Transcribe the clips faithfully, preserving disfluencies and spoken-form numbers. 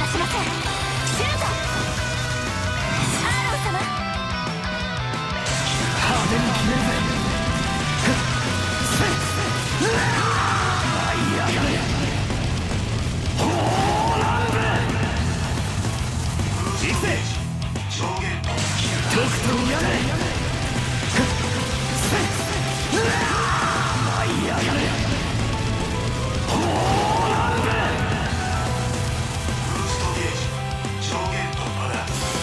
しません。シュート。アーロン様。 派手に決めるぜ。舞い上がれ。ホーランド。行くぜ。上限ととくと見やがれ。舞い上がれ。ホーランド。ブーストゲージ上限突破だ。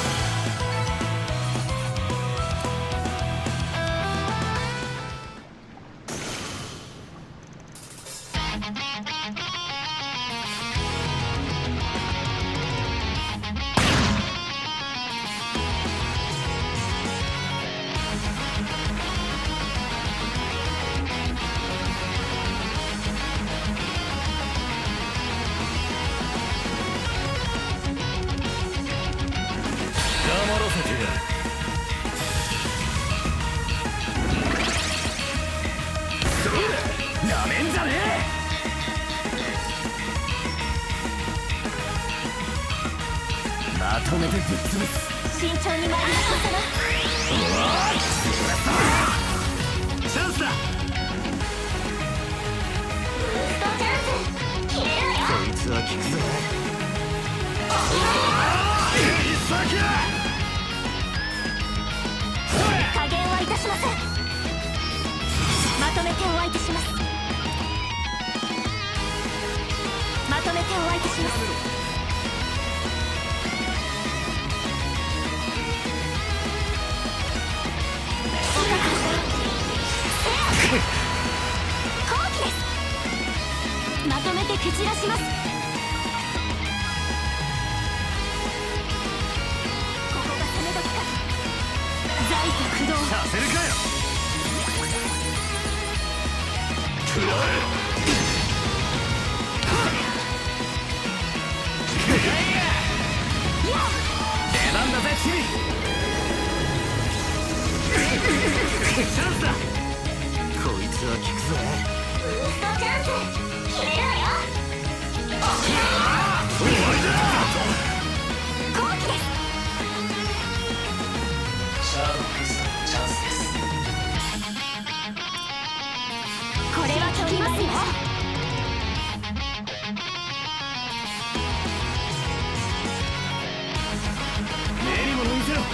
黙らせてやる。そうだ、なめんじゃねえ。まとめてぶっ潰す。 慎重に参りましょうおーい、チャンスだ。 ブーストチャンス。決めろよ。 こいつは効くぞ。いっさきだ。 加減はいたしません。まとめてお相手します。まとめてお相手します。好機です。まとめて蹴散らします。ここが攻め時か。財と駆動。 させるかよ。食らえ。出番だぜチリ。チャンスだ。こいつは効くぜ。 ブーストチャンス。決めろよ。 終わりだ。 好機です。 シャーロックスのチャンスです。 これは効きますよ。 目にも見せろ。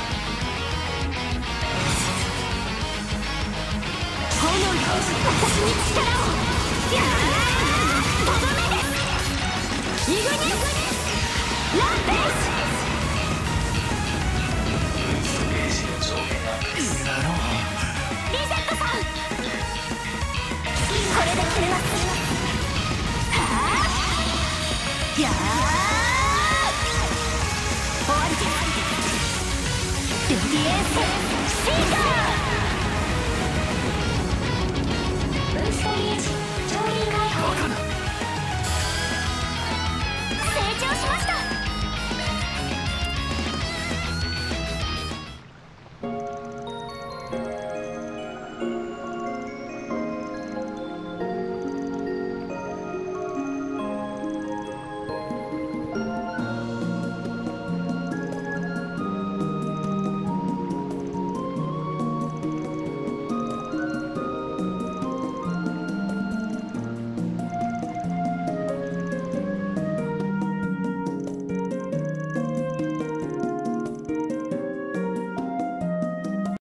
炎よ、私に力を。やー、とどめです。イグニスランページ。 ブーストゲージの上限アップです。 だろう。 リセットさん。これで決めます。はあ、やー、終わりです。レディエースシーカー。ブーストゲージ上限解放。 バカな。